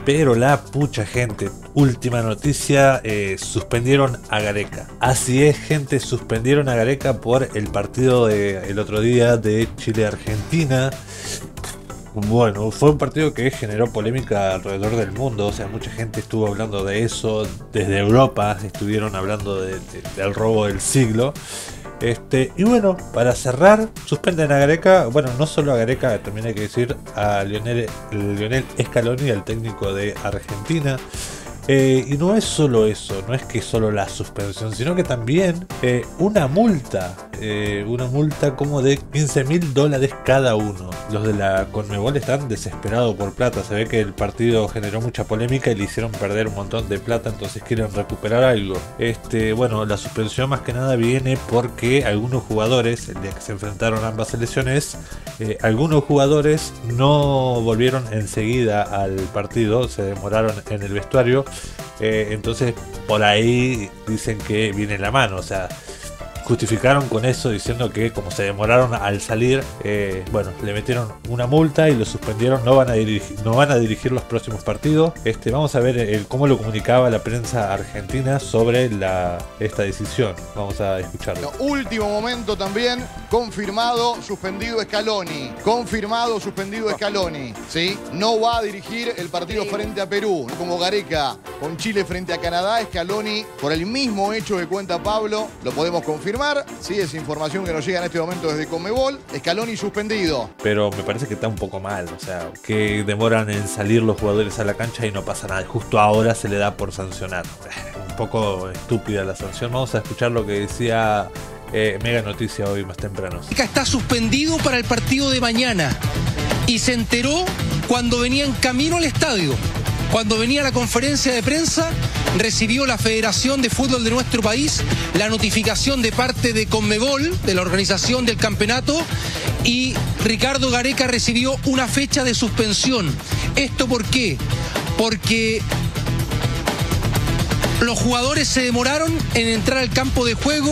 Pero la pucha gente, última noticia, suspendieron a Gareca. Así es gente, suspendieron a Gareca por el partido el otro día de Chile-Argentina. Bueno, fue un partido que generó polémica alrededor del mundo, o sea, mucha gente estuvo hablando de eso, desde Europa estuvieron hablando del robo del siglo. Y bueno, para cerrar, suspenden a Gareca, bueno, no solo a Gareca, también hay que decir a Lionel Scaloni, el técnico de Argentina. Y no es solo eso, no es que solo la suspensión, sino que también una multa como de $15.000 cada uno. Los de la Conmebol están desesperados por plata, se ve que el partido generó mucha polémica y le hicieron perder un montón de plata, entonces quieren recuperar algo. Bueno, la suspensión más que nada viene porque algunos jugadores, el día que se enfrentaron ambas selecciones, algunos jugadores no volvieron enseguida al partido, se demoraron en el vestuario. Entonces por ahí dicen que viene la mano, o sea, justificaron con eso diciendo que como se demoraron al salir, bueno, le metieron una multa y lo suspendieron, no van a dirigir los próximos partidos. Vamos a ver cómo lo comunicaba la prensa argentina sobre esta decisión. Vamos a escucharlo. Último momento también, confirmado, suspendido Scaloni. Confirmado, suspendido Scaloni. ¿Sí? No va a dirigir el partido frente a Perú, como Gareca con Chile frente a Canadá. Scaloni, por el mismo hecho que cuenta Pablo, lo podemos confirmar. Sí, es información que nos llega en este momento desde Conmebol. Scaloni suspendido. Pero me parece que está un poco mal, o sea, que demoran en salir los jugadores a la cancha y no pasa nada. Justo ahora se le da por sancionar. Un poco estúpida la sanción. Vamos a escuchar lo que decía Mega Noticia hoy más temprano. Está suspendido para el partido de mañana y se enteró cuando venía en camino al estadio. Cuando venía a la conferencia de prensa, recibió la Federación de Fútbol de nuestro país la notificación de parte de Conmebol, de la organización del campeonato, y Ricardo Gareca recibió una fecha de suspensión. ¿Esto por qué? Porque los jugadores se demoraron en entrar al campo de juego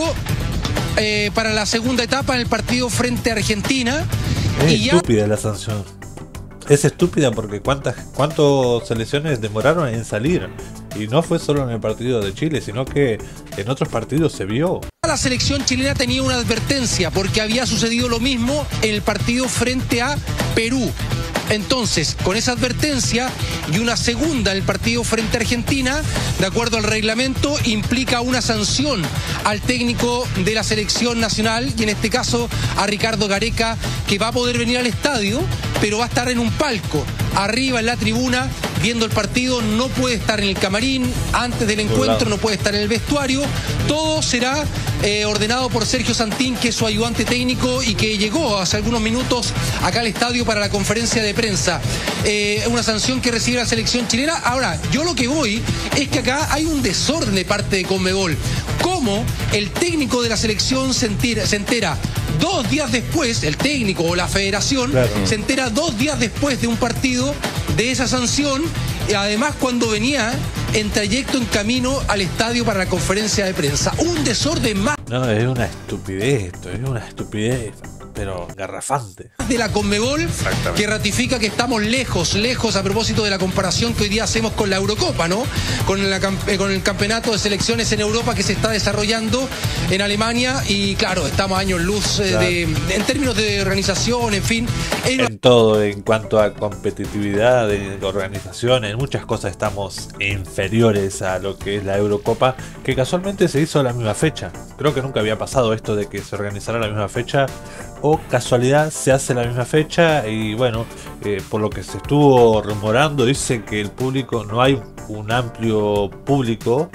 para la segunda etapa en el partido frente a Argentina. Es estúpida la sanción. Es estúpida porque cuántas selecciones demoraron en salir. Y no fue solo en el partido de Chile, sino que en otros partidos se vio. La selección chilena tenía una advertencia porque había sucedido lo mismo en el partido frente a Perú. Entonces, con esa advertencia y una segunda en el partido frente a Argentina, de acuerdo al reglamento, implica una sanción al técnico de la selección nacional, y en este caso a Ricardo Gareca, que va a poder venir al estadio, pero va a estar en un palco, arriba en la tribuna, viendo el partido. No puede estar en el camarín antes del encuentro, no puede estar en el vestuario. Todo será ordenado por Sergio Santín, que es su ayudante técnico y que llegó hace algunos minutos acá al estadio para la conferencia de prensa. Una sanción que recibe la selección chilena. Ahora, yo lo que voy es que acá hay un desorden de parte de Conmebol. ¿Cómo el técnico de la selección se entera 2 días después, el técnico o la federación, claro, se entera 2 días después de un partido de esa sanción, y además cuando venía en trayecto en camino al estadio para la conferencia de prensa? Un desorden más. No, es una estupidez esto, es una estupidez, pero garrafante. De la Conmebol, que ratifica que estamos lejos a propósito de la comparación que hoy día hacemos con la Eurocopa, ¿no? Con el campeonato de selecciones en Europa que se está desarrollando en Alemania, y claro, estamos a años luz, claro, en términos de organización, en fin. En todo, en cuanto a competitividad, de organización, en muchas cosas estamos inferiores a lo que es la Eurocopa, que casualmente se hizo a la misma fecha. Creo que nunca había pasado esto de que se organizara a la misma fecha, o casualidad se hace la misma fecha. Y bueno, por lo que se estuvo rumorando, dice que el público, no hay un amplio público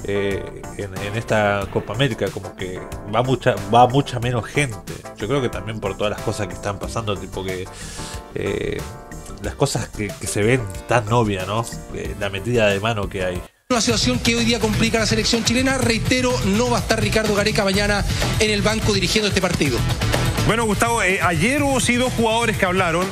en esta Copa América, como que va mucha menos gente. Yo creo que también por todas las cosas que están pasando, tipo que las cosas que se ven tan obvias, ¿no? La metida de mano que hay. Una situación que hoy día complica a la selección chilena. Reitero, no va a estar Ricardo Gareca mañana en el banco dirigiendo este partido. Bueno, Gustavo, ayer hubo sí 2 jugadores que hablaron,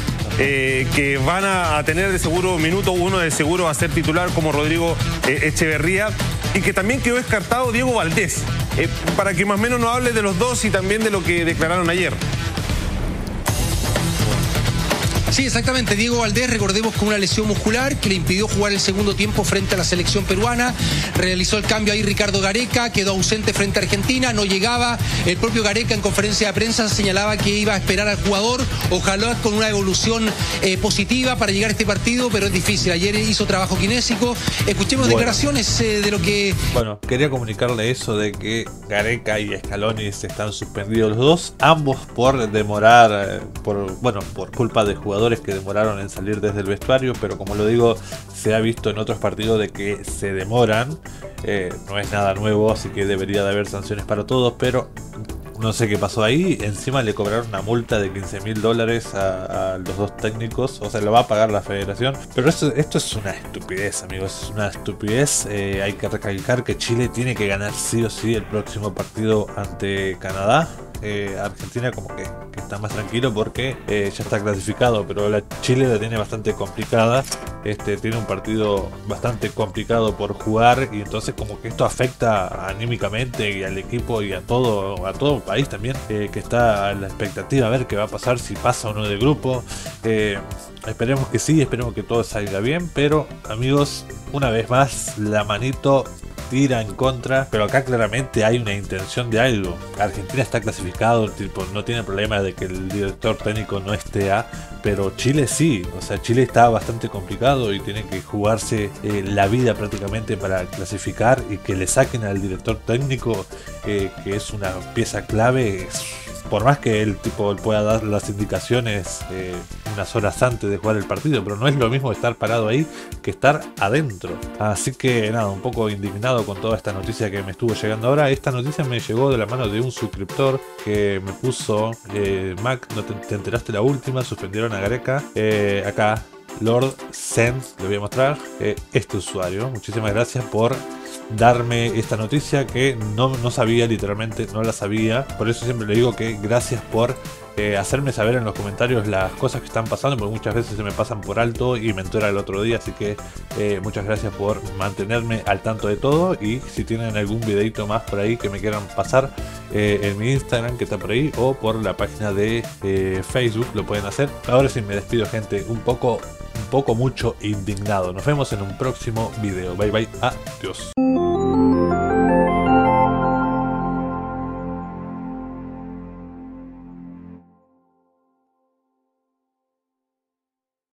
que van a tener de seguro minuto. Uno de seguro va a ser titular, como Rodrigo Echeverría, y que también quedó descartado Diego Valdés, para que más o menos nos hable de los dos y también de lo que declararon ayer. Sí, exactamente. Diego Valdés, recordemos, con una lesión muscular que le impidió jugar el segundo tiempo frente a la selección peruana. Realizó el cambio ahí Ricardo Gareca, quedó ausente frente a Argentina, no llegaba. El propio Gareca en conferencia de prensa señalaba que iba a esperar al jugador, ojalá con una evolución positiva para llegar a este partido, pero es difícil. Ayer hizo trabajo kinésico. Escuchemos declaraciones de lo que... Bueno, quería comunicarle eso de que Gareca y Scaloni están suspendidos los dos, ambos por demorar, por culpa de jugadores que demoraron en salir desde el vestuario, pero como lo digo, se ha visto en otros partidos de que se demoran, no es nada nuevo, así que debería de haber sanciones para todos, pero no sé qué pasó ahí. Encima le cobraron una multa de $15.000 a los dos técnicos, o sea, lo va a pagar la federación, pero esto es una estupidez, amigos, es una estupidez. Hay que recalcar que Chile tiene que ganar sí o sí el próximo partido ante Canadá. Argentina como que está más tranquilo porque ya está clasificado, pero Chile la tiene bastante complicada. Tiene un partido bastante complicado por jugar, y entonces como que esto afecta anímicamente y al equipo y a todo el país también, que está a la expectativa a ver qué va a pasar, si pasa o no de grupo. Esperemos que sí, esperemos que todo salga bien, pero amigos, una vez más la manito tira en contra, pero acá claramente hay una intención de algo. Argentina está clasificado, tipo, no tiene problema de que el director técnico no esté pero Chile sí, o sea, Chile está bastante complicado y tiene que jugarse la vida prácticamente para clasificar, y que le saquen al director técnico, que es una pieza clave. Por más que el tipo pueda dar las indicaciones unas horas antes de jugar el partido, pero no es lo mismo estar parado ahí que estar adentro. Así que nada, un poco indignado con toda esta noticia que me estuvo llegando ahora. Esta noticia me llegó de la mano de un suscriptor que me puso: Mac, ¿no te enteraste la última? Suspendieron a Gareca. Acá Lord Sense, le voy a mostrar este usuario. Muchísimas gracias por darme esta noticia que no sabía, literalmente no la sabía. Por eso siempre le digo que gracias por hacerme saber en los comentarios las cosas que están pasando, porque muchas veces se me pasan por alto y me entera el otro día. Así que muchas gracias por mantenerme al tanto de todo, y si tienen algún videito más por ahí que me quieran pasar en mi Instagram, que está por ahí, o por la página de Facebook, lo pueden hacer. Ahora sí me despido, gente, un poco mucho indignado. Nos vemos en un próximo video. Bye bye, adiós.